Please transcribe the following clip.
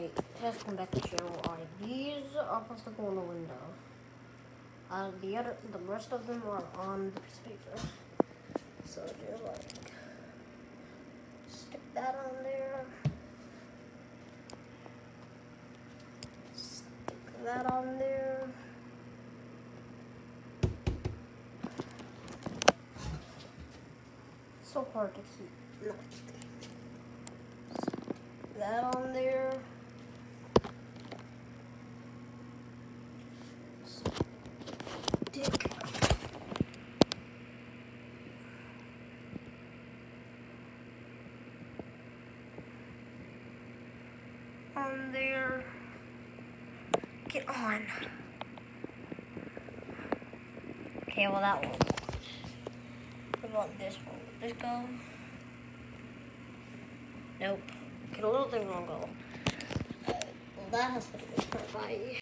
has come back to channel these are supposed to go in the window. The rest of them are on the piece of paper. So just like stick that on there. Stick that on there. So hard to keep. No. Stick that on there. Stick on there. Get on. Okay, well that won't go. What about this one? Will this go? Nope. Okay, the little thing won't go. Well, that has to be. Bye.